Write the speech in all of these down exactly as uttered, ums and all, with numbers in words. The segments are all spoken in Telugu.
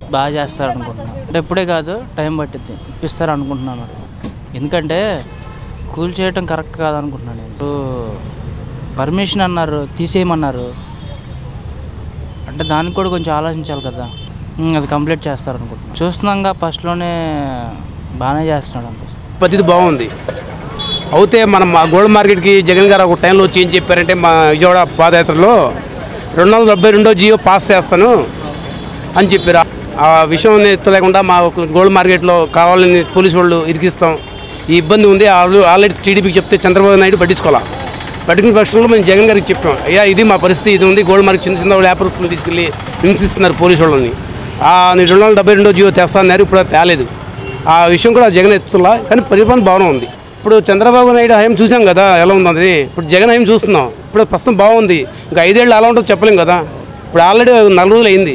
బాగా చేస్తారు అనుకుంటున్నాను. అంటే ఇప్పుడే కాదు, టైం పట్టిద్ది, ఇప్పిస్తారు అనుకుంటున్నాను. ఎందుకంటే కూల్ చేయటం కరెక్ట్ కాదనుకుంటున్నాను నేను. పర్మిషన్ అన్నారు, తీసేయమన్నారు, అంటే దానికి కూడా కొంచెం ఆలోచించాలి కదా. అది కంప్లీట్ చేస్తారు అనుకుంటున్నాను. చూస్తున్నాగా ఫస్ట్లోనే బాగానే చేస్తున్నాడు అనిపిస్తుంది. పద్ధతి బాగుంది. అయితే మనం మా గోల్డ్ మార్కెట్కి జగన్ గారు ఒక టైంలో వచ్చి ఏం చెప్పారంటే, మా విజయవాడ పాదయాత్రలో రెండు వందల డెబ్బై రెండో జియో పాస్ చేస్తాను అని చెప్పారు. ఆ విషయం ఎత్తలేకుండా మా గోల్డ్ మార్కెట్లో కావాలని పోలీసు వాళ్ళు ఇరికిస్తాం, ఈ ఇబ్బంది ఉంది, ఆల్రెడీ టీడీపీకి చెప్తే చంద్రబాబు నాయుడు పట్టించుకోవాలి. పట్టిన పక్షంలో మేము జగన్ గారికి చెప్పాం, అయ్యా ఇది మా పరిస్థితి, ఇది ఉంది, గోల్డ్ మార్కెట్ చిన్న చిన్న వాళ్ళు వ్యాపారస్తులు తీసుకెళ్ళి హింసిస్తున్నారు పోలీసు వాళ్ళని, రెండు వందల డెబ్బై రెండో జియో తెస్తాన్నారు, ఇప్పుడు తేలేదు. ఆ విషయం కూడా జగన్ ఎత్తులా, కానీ పరిపాలన బాగానే ఉంది. ఇప్పుడు చంద్రబాబు నాయుడు హయం చూసాం కదా ఎలా ఉందని, ఇప్పుడు జగన్ హయం చూస్తున్నాం. ఇప్పుడు ప్రస్తుతం బాగుంది, ఇంకా ఐదేళ్ళు ఎలా ఉంటుందో చెప్పలేం కదా. ఇప్పుడు ఆల్రెడీ నాలుగు రోజులు అయింది,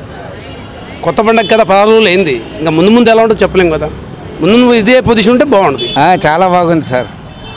కొత్త పండగ కదా, పదహారు రోజులు అయింది, ఇంకా ముందు ముందు ఎలా ఉంటుందో చెప్పలేం కదా. ముందు ఇదే పొజిషన్ ఉంటే బాగుంటుంది. చాలా బాగుంది సార్,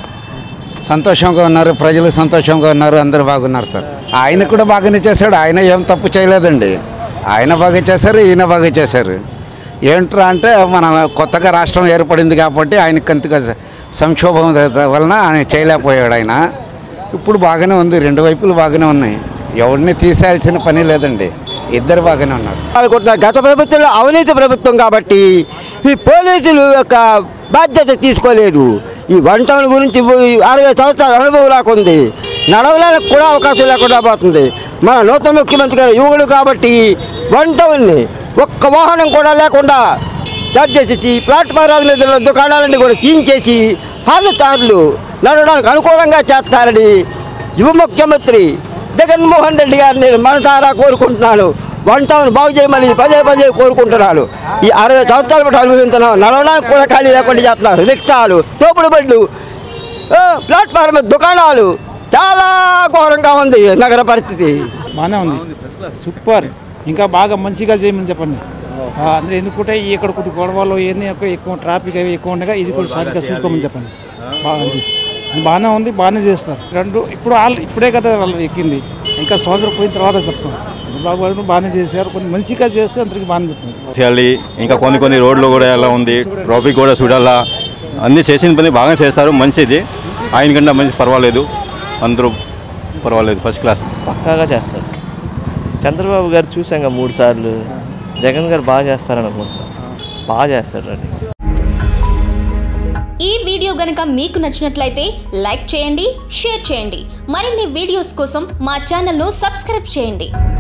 సంతోషంగా ఉన్నారు, ప్రజలు సంతోషంగా ఉన్నారు, అందరూ బాగున్నారు సార్. ఆయన కూడా బాగానే చేశాడు, ఆయన ఏం తప్పు చేయలేదండి. ఆయన బాగా చేశారు, ఈయన బాగా చేశారు. ఏంట్రా అంటే మన కొత్తగా రాష్ట్రం ఏర్పడింది కాబట్టి ఆయనకి అంతగా సంక్షోభం వలన ఆయన చేయలేకపోయాడు. ఆయన ఇప్పుడు బాగానే ఉంది, రెండు వైపులు బాగానే ఉన్నాయి, ఎవరిని తీసేయాల్సిన పని లేదండి, ఇద్దరు బాగానే ఉన్నారు. గత ప్రభుత్వంలో అవినీతి ప్రభుత్వం కాబట్టి ఈ పోలీసులు యొక్క బాధ్యత తీసుకోలేదు. ఈ వన్ టౌన్ గురించి అరవై సంవత్సరాల అనుభవం లేకుంది, నడవడానికి కూడా అవకాశం లేకుండా పోతుంది. మన నూతన ముఖ్యమంత్రి గారు యువకుడు కాబట్టి వన్ టౌన్ని ఒక్క వాహనం కూడా లేకుండా స్టార్ట్ చేసేసి ప్లాట్ఫారాల మీద దుకాణాలన్నీ కూడా తీయించేసి పాదచారులు నడవడానికి అనుకూలంగా చేస్తారని యువ ముఖ్యమంత్రి జగన్మోహన్ రెడ్డి గారిని నేను మనసారా కోరుకుంటున్నాను. వన్ టౌన్ బాగు చేయమని పదే పదే కోరుకుంటున్నాను. ఈ అరవై సంవత్సరాల పాటు అనుభవిస్తున్నాం, నడవడానికి కూడా ఖాళీ లేకుండా చేస్తున్నారు. రిక్షాలు, తోపుడు బండ్లు, ప్లాట్ఫారం దుకాణాలు, చాలా ఘోరంగా ఉంది నగర పరిస్థితి. బాగానే ఉంది, సూపర్. ఇంకా బాగా మంచిగా చేయమని చెప్పండి. అంటే ఎందుకంటే ఇక్కడ కొద్ది గొడవలు ఏమి ఎక్కువ ట్రాఫిక్ అవి ఎక్కువ ఉండగా ఇది కూడా సరిగ్గా చూసుకోమని చెప్పండి. బాగుంది, బాగానే ఉంది, బాగానే చేస్తారు. రెండు ఇప్పుడు వాళ్ళు ఇప్పుడే కదా వాళ్ళు ఎక్కింది, ఇంకా సంవత్సరం పోయిన తర్వాత చెప్తాం. బాబు బాగానే చేశారు, కొన్ని మంచిగా చేస్తే అందరికి బాగానే చెప్తారు. ఇంకా కొన్ని కొన్ని రోడ్లు కూడా ఎలా ఉంది, ట్రాఫిక్ కూడా చూడాలా, అన్నీ చేసిన పని బాగా చేస్తారు, మంచిది. ఆయన కన్నా మంచి పర్వాలేదు, అందరూ పర్వాలేదు, ఫస్ట్ క్లాస్ పక్కాగా చేస్తారు. చంద్రబాబు గారు చూసాక మూడు సార్లు, జగన్ గారు బాగా చేస్తారని అనుకుంటున్నాను, బాగా చేస్తారు. అని ఈ వీడియో గనుక మీకు నచ్చినట్లయితే లైక్ చేయండి, షేర్ చేయండి. మరిన్ని వీడియోస్ కోసం మా ఛానల్ను సబ్స్క్రైబ్ చేయండి.